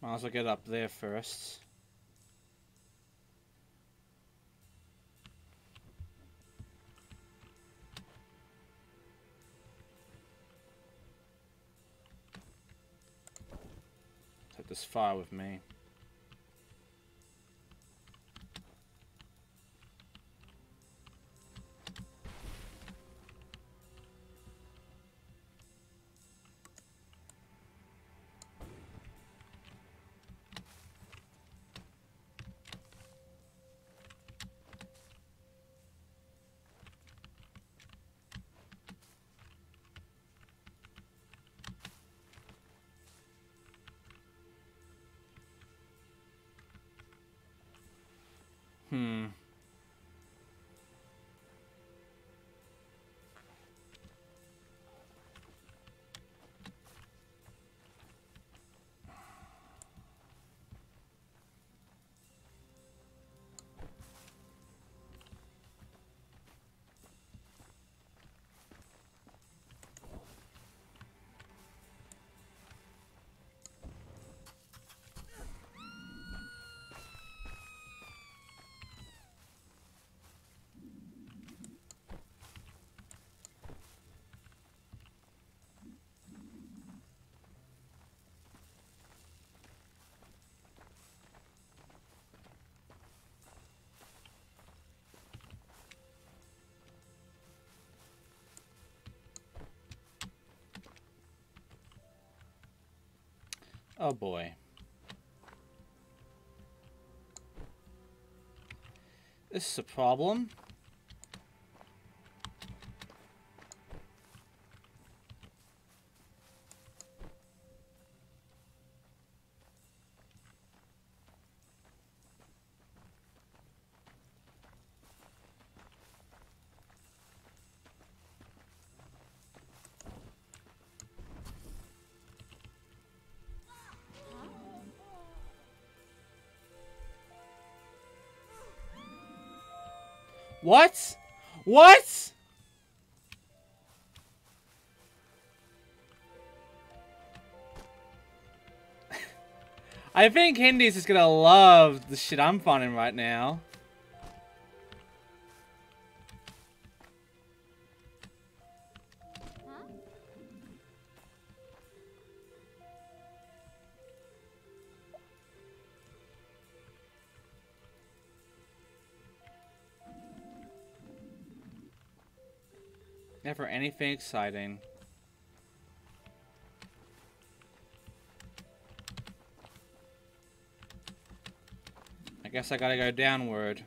Might as well get up there first. Take this fire with me. Oh boy. This is a problem. What? What? I think Hindy's is gonna love the shit I'm finding right now. Never anything exciting. I guess I gotta go downward.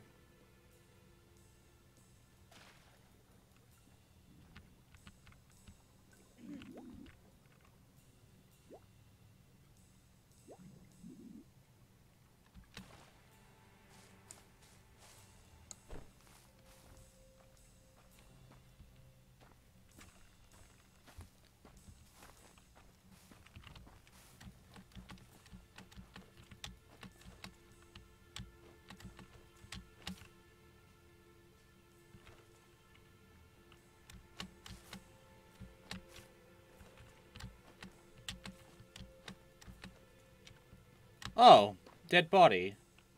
Oh, dead body.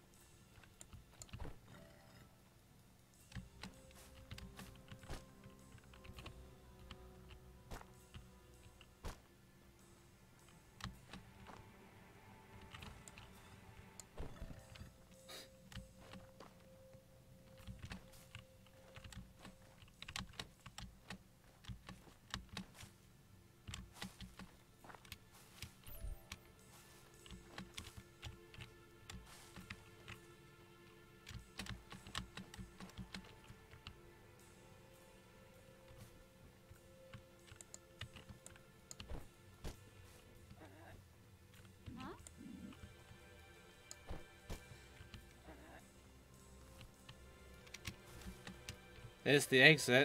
There's the exit.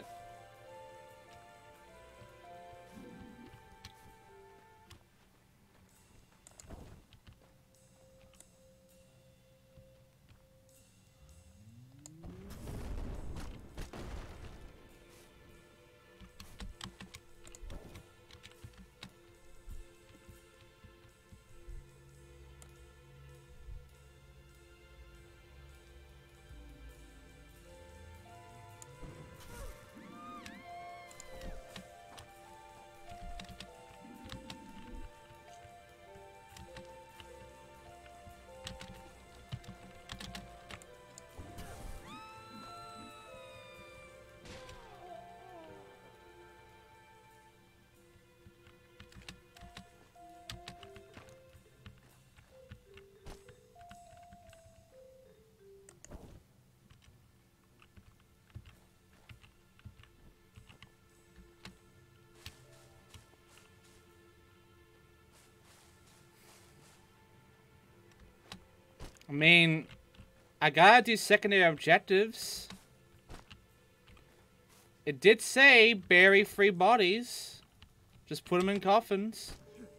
I mean, I gotta do secondary objectives. It did say bury 3 bodies. Just put them in coffins.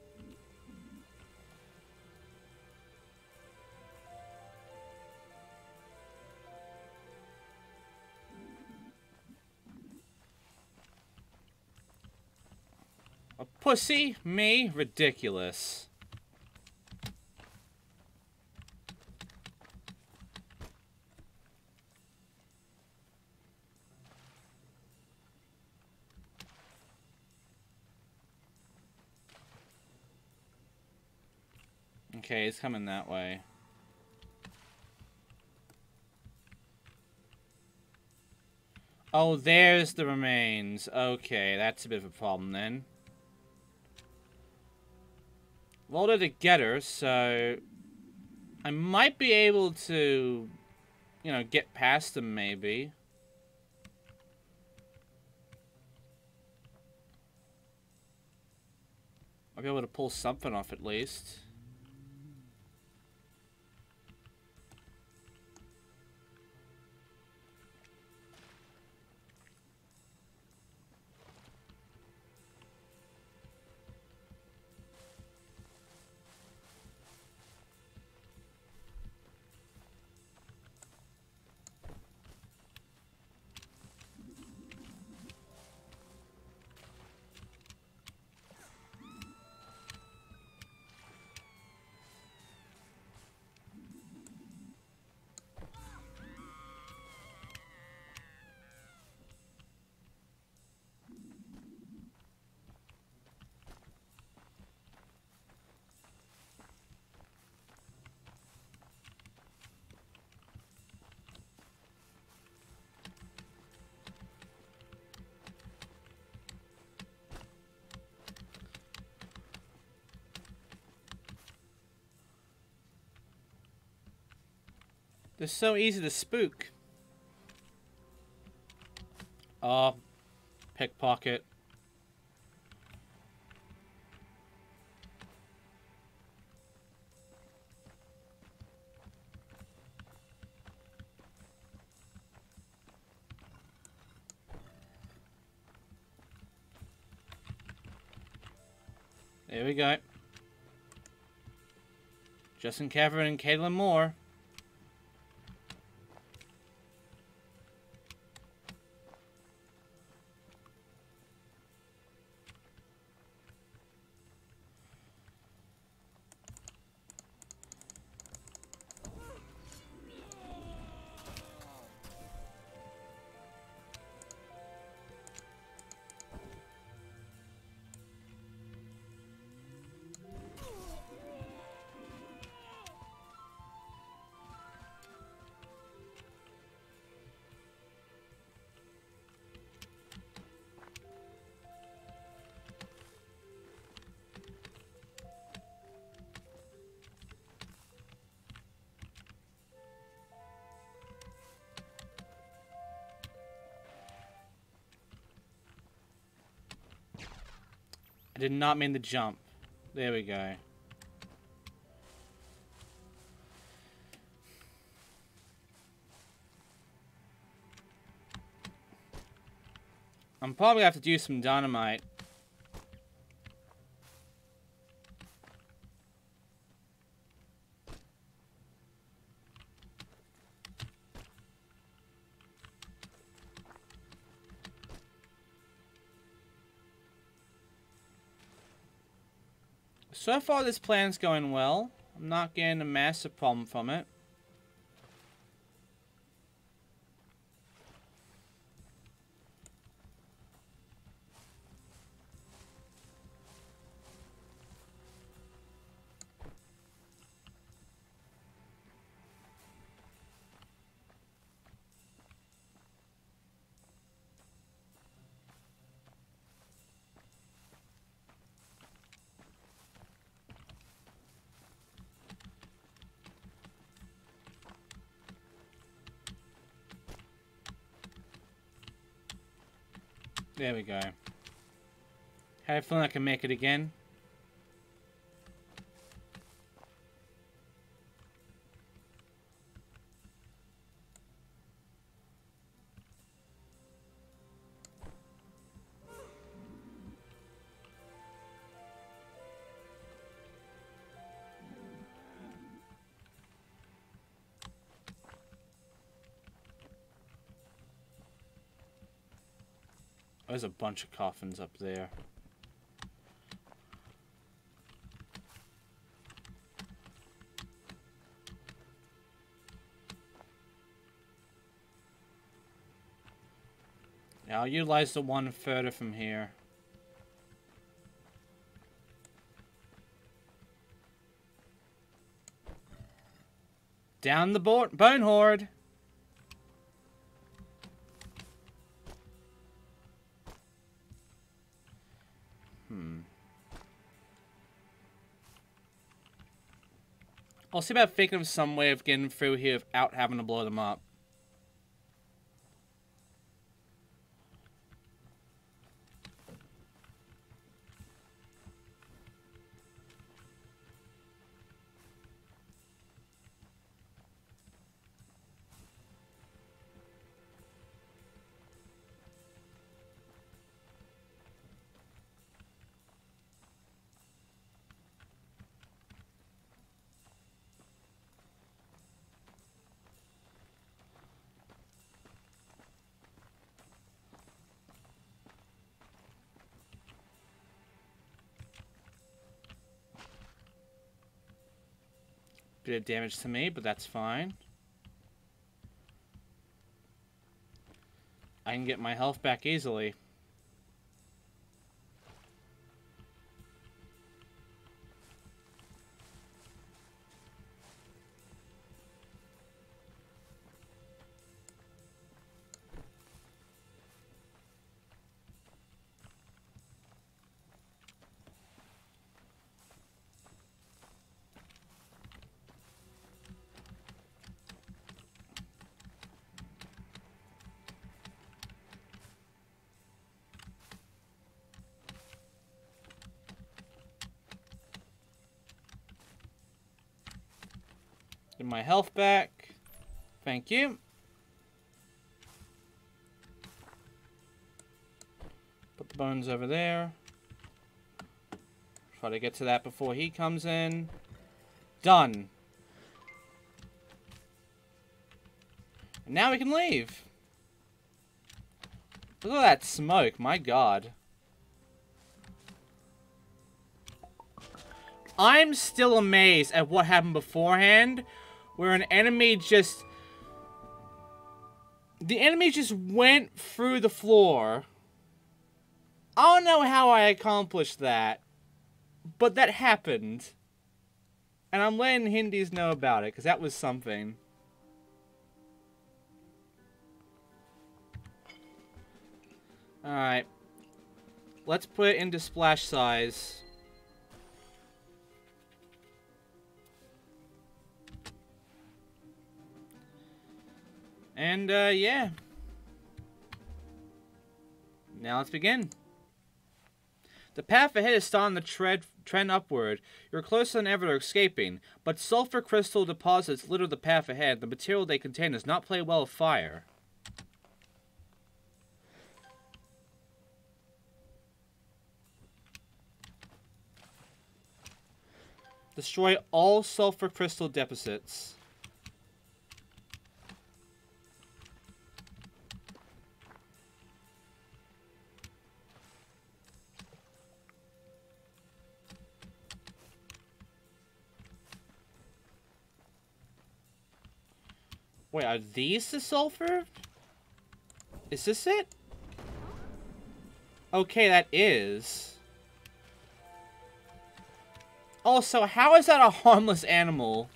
A pussy? Me? Ridiculous. Okay, he's coming that way. Oh, there's the remains. Okay, that's a bit of a problem then. Well, they're together, so I might be able to, you know, get past them maybe. I'll be able to pull something off at least. They're so easy to spook. Oh, pickpocket. There we go. Justin Catherine and Caitlin Moore. I did not mean to jump. There we go. I'm probably gonna have to do some dynamite. So far, this plan's going well. I'm not getting a massive problem from it. There we go. Have a feeling I can make it again. There's a bunch of coffins up there. Yeah, I'll utilize the one further from here. Down the bone horde. I'll see about thinking of some way of getting through here without having to blow them up. Bit of damage to me, but that's fine. I can get my health back easily. Get my health back. Thank you. Put the bones over there. Try to get to that before he comes in. Done. And now we can leave. Look at that smoke, my god. I'm still amazed at what happened beforehand, where an enemy just... The enemy just went through the floor. I don't know how I accomplished that, but that happened. And I'm letting Hindies know about it, because that was something. Alright. Let's put it into splash size. And, yeah. Now let's begin. The path ahead is starting to trend upward. You're closer than ever to escaping, but sulfur crystal deposits litter the path ahead. The material they contain does not play well with fire. Destroy all sulfur crystal deposits. Wait, are these the sulfur? Is this it? Okay, that is. Also, how is that a harmless animal?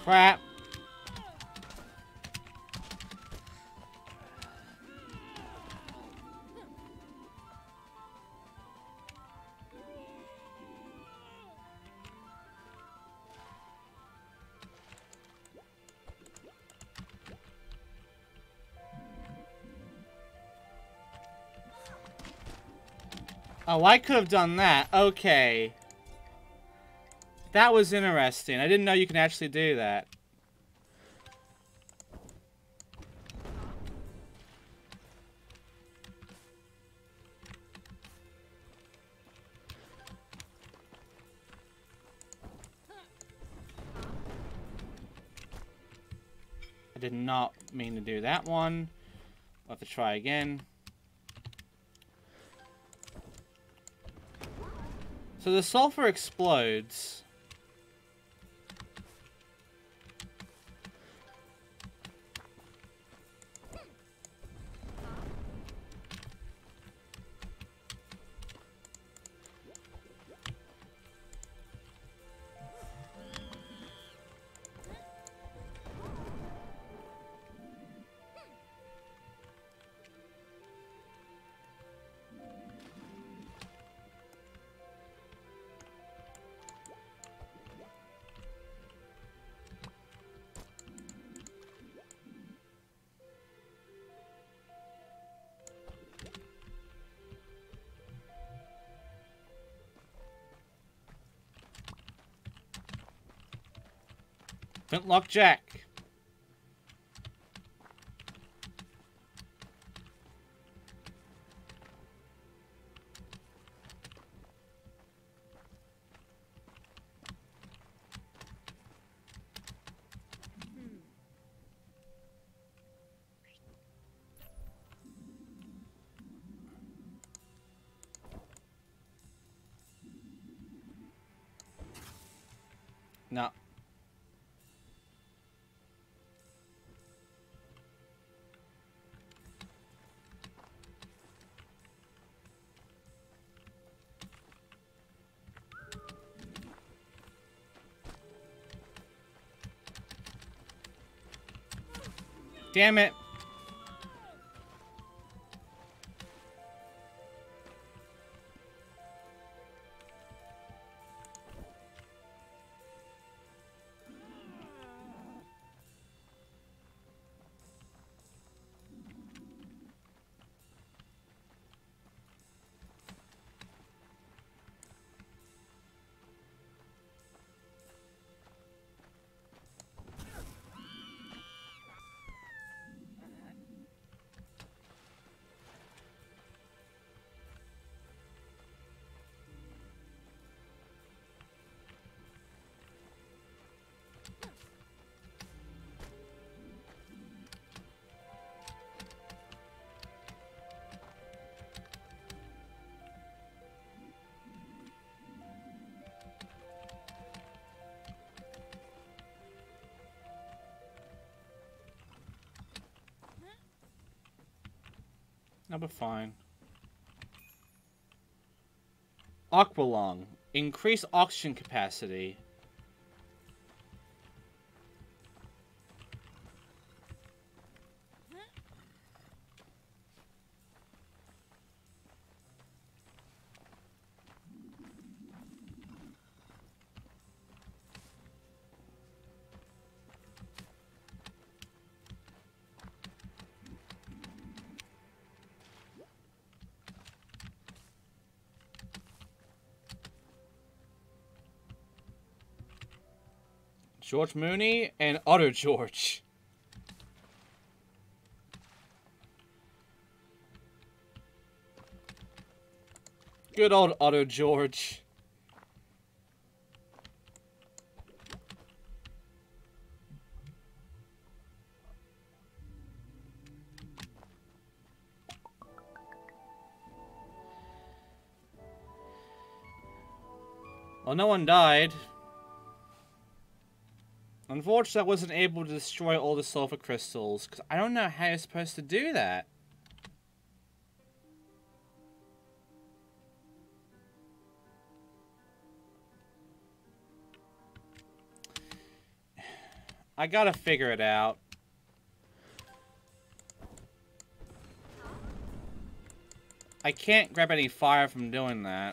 Crap. Oh, I could have done that. Okay. That was interesting. I didn't know you can actually do that. I did not mean to do that one. I'll have to try again. So the sulfur explodes. Flintlock Jack. No. Damn it. I'll be fine. Aqualung. Increase oxygen capacity. George Mooney and Otto George. Good old Otto George. Well, no one died. Unfortunately, I wasn't able to destroy all the sulfur crystals, because I don't know how you're supposed to do that. I gotta figure it out. I can't grab any fire from doing that.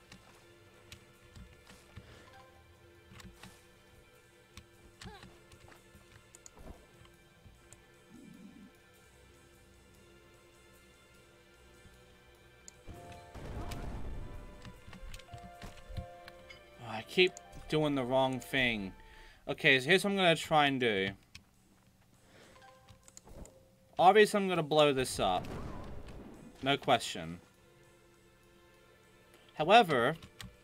Oh, I keep doing the wrong thing. Okay, so here's what I'm gonna try and do. Obviously, I'm gonna blow this up. No question. However,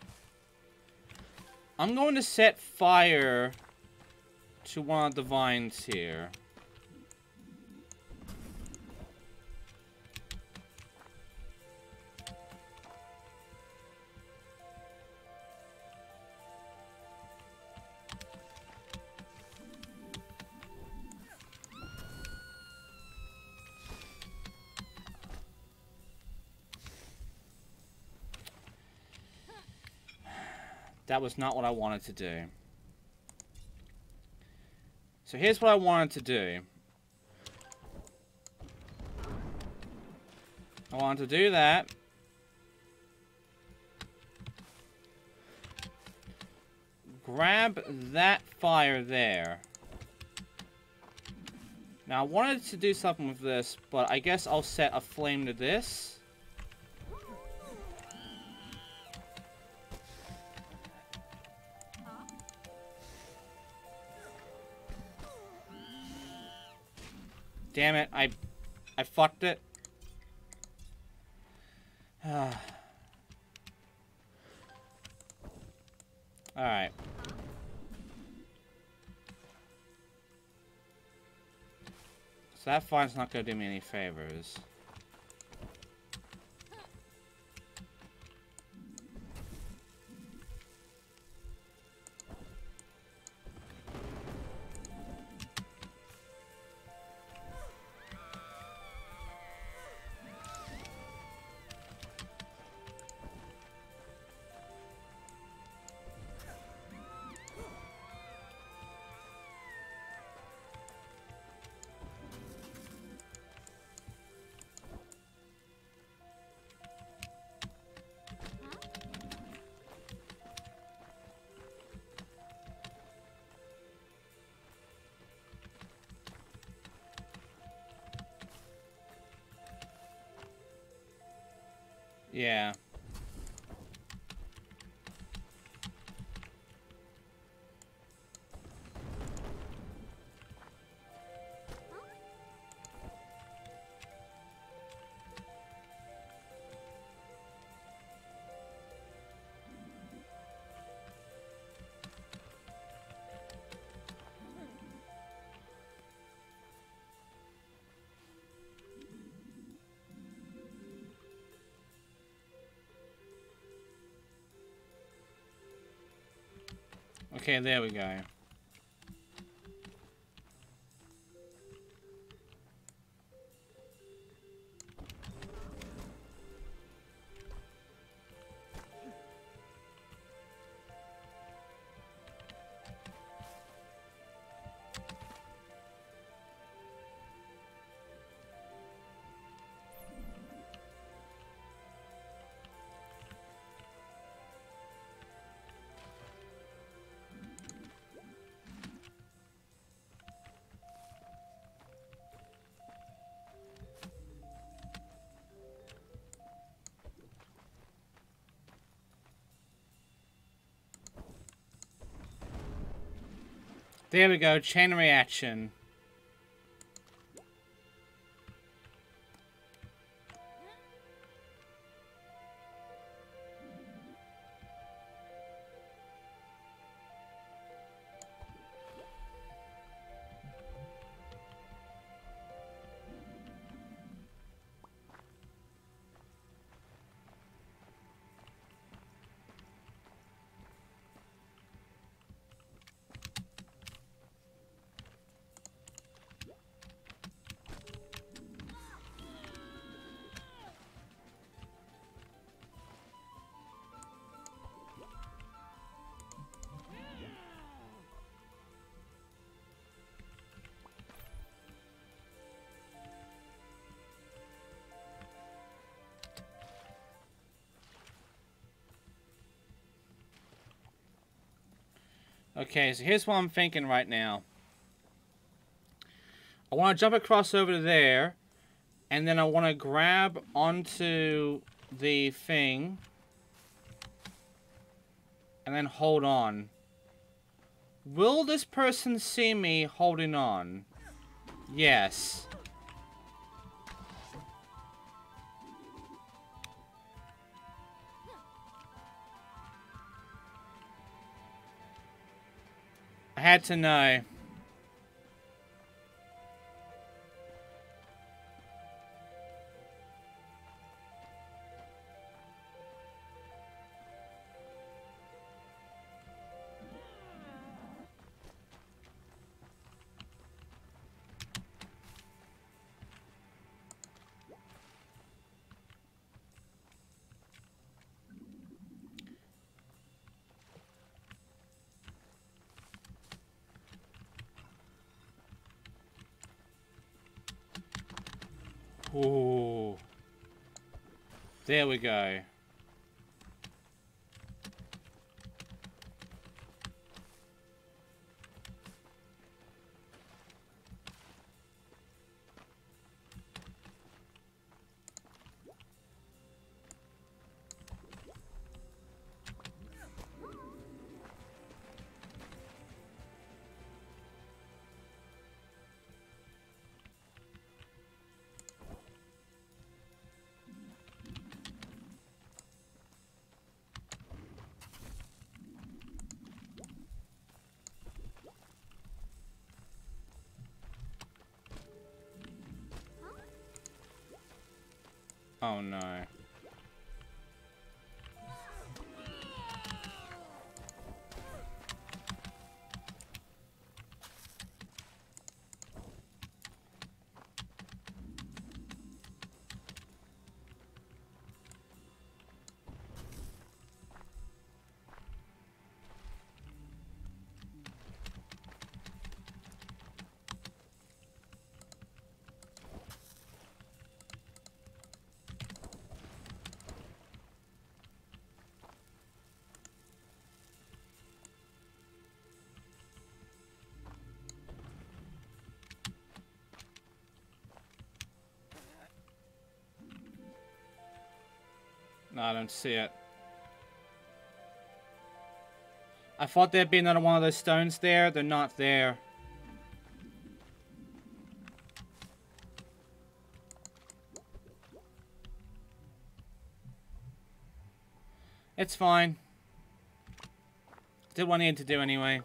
I'm going to set fire to one of the vines here. That was not what I wanted to do. So here's what I wanted to do. I wanted to do that. Grab that fire there. Now I wanted to do something with this, but I guess I'll set a flame to this. Damn it, I fucked it. Alright. So that fire's not gonna do me any favors. Yeah. Okay, there we go. There we go, chain reaction. Okay, so here's what I'm thinking right now. I want to jump across over to there, and then I want to grab onto the thing, and then hold on. Will this person see me holding on? Yes. I had to know. Ooh. There we go. Oh no. No, I don't see it. I thought there'd be another one of those stones there. They're not there. It's fine. Did what I needed to do anyway.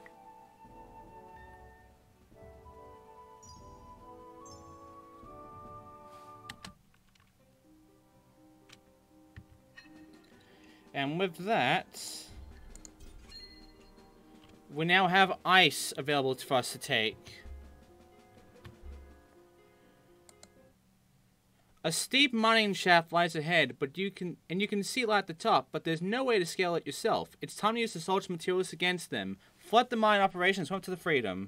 And with that, we now have ice available for us to take. A steep mining shaft lies ahead, but you can see light at the top, but there's no way to scale it yourself. It's time to use the salted materials against them. Flood the mine operations, swim to the freedom.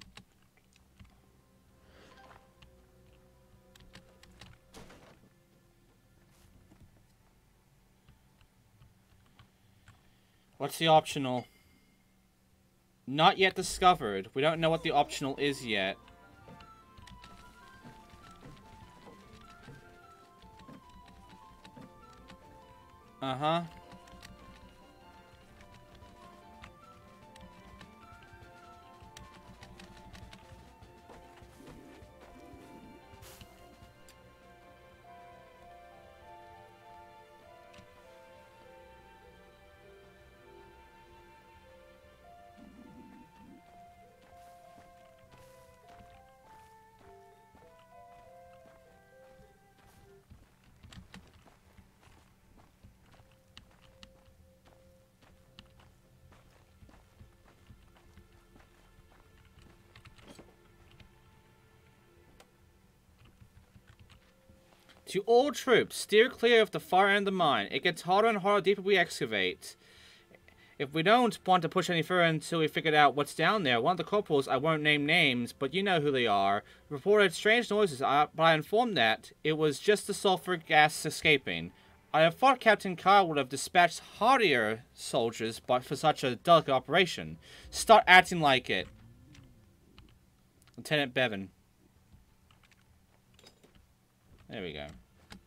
What's the optional? Not yet discovered. We don't know what the optional is yet. Uh-huh. To all troops, steer clear of the far end of the mine. It gets harder and harder the deeper we excavate. If we don't want to push any further until we figured out what's down there, one of the corporals, I won't name names, but you know who they are, reported strange noises, but I informed that it was just the sulfur gas escaping. I have thought Captain Kyle would have dispatched hardier soldiers but for such a delicate operation. Start acting like it. Lieutenant Bevan. There we go.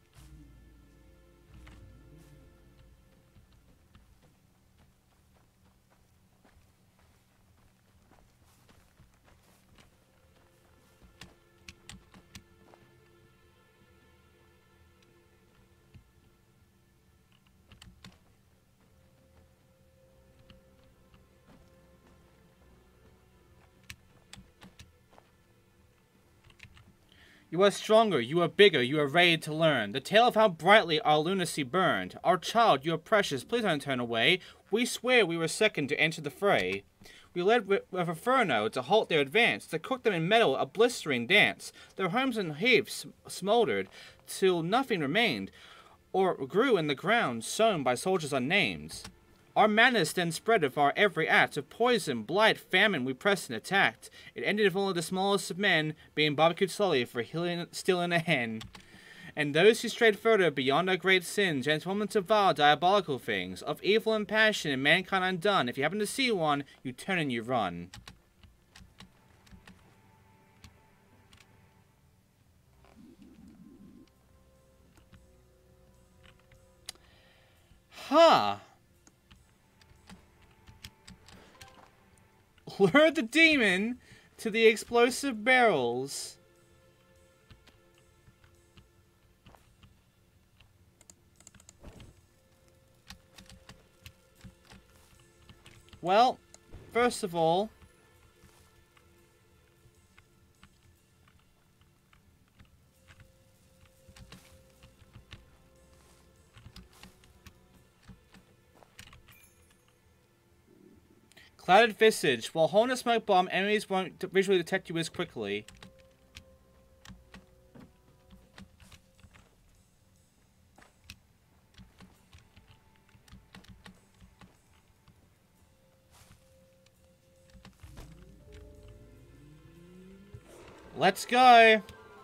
You are stronger, you are bigger, you are ready to learn. The tale of how brightly our lunacy burned. Our child, you are precious, please don't turn away. We swear we were second to enter the fray. We led with Inferno to halt their advance, to cook them in metal a blistering dance. Their homes and heaps smoldered, till nothing remained, or grew in the ground, sown by soldiers unnamed. Our madness then spread of our every act of poison, blight, famine we pressed and attacked. It ended with only the smallest of men being barbecued slowly for stealing a hen. And those who strayed further beyond our great sins, gentlemen to vile, diabolical things, of evil and passion and mankind undone, if you happen to see one, you turn and you run. Huh. Lure the demon to the explosive barrels. Well, first of all, clouded visage. While holding a smoke bomb, enemies won't visually detect you as quickly. Let's go!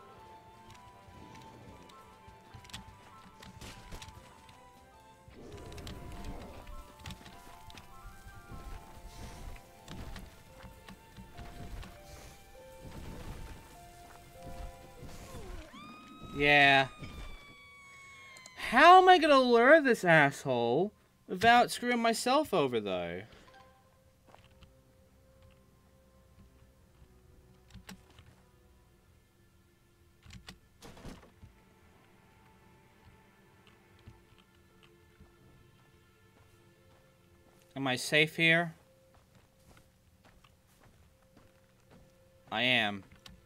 Yeah. How am I gonna lure this asshole without screwing myself over, though? Am I safe here? I am.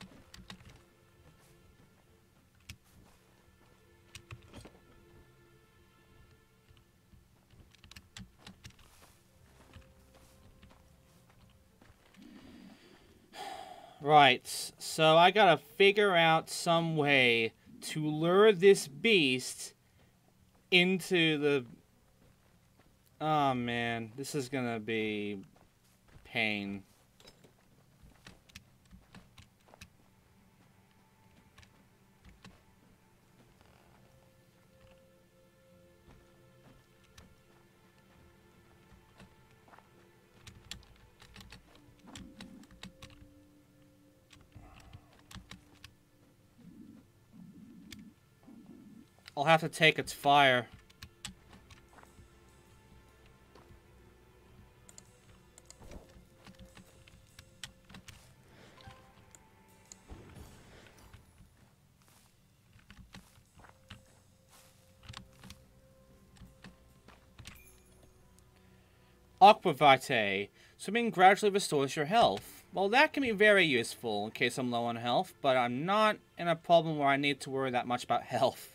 Right, so I gotta figure out some way to lure this beast into the... Oh man, this is gonna be pain. I'll have to take its fire. Aquavite. Swimming gradually restores your health. Well, that can be very useful in case I'm low on health, but I'm not in a problem where I need to worry that much about health.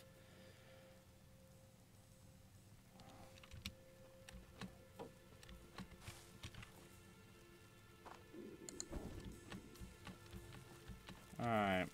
Alright.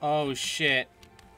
Oh, shit.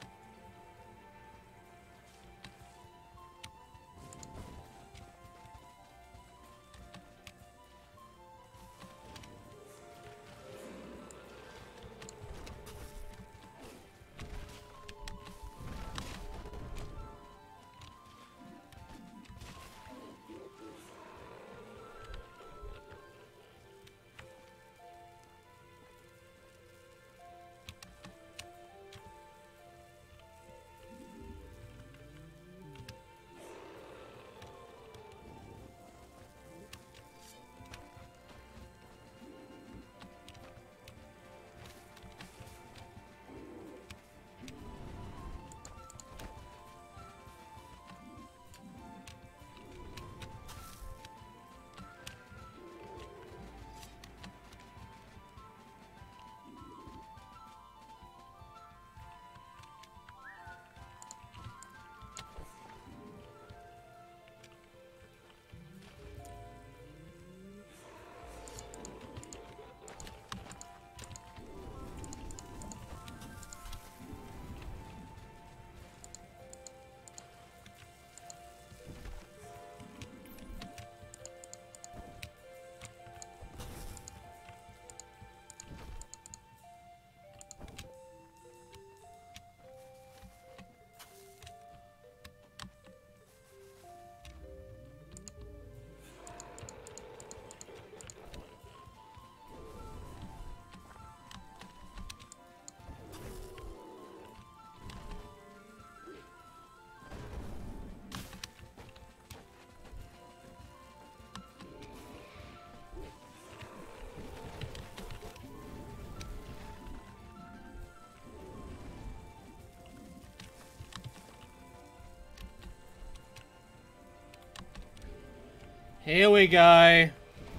Here we go.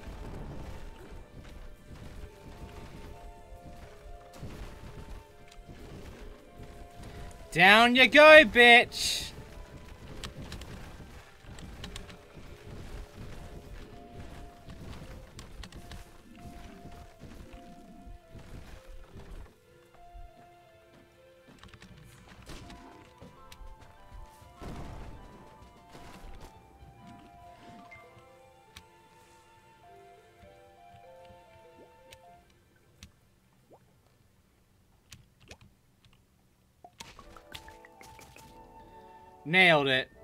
Down you go, bitch. Nailed it.